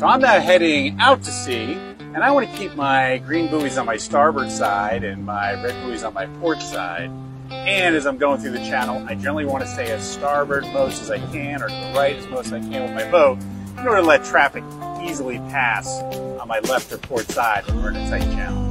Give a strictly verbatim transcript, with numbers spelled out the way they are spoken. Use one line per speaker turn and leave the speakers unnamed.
So I'm now heading out to sea, and I want to keep my green buoys on my starboard side and my red buoys on my port side. And as I'm going through the channel, I generally want to stay as starboard most as I can, or to the right as most as I can with my boat, in order to let traffic easily pass on my left or port side when we're in a tight channel.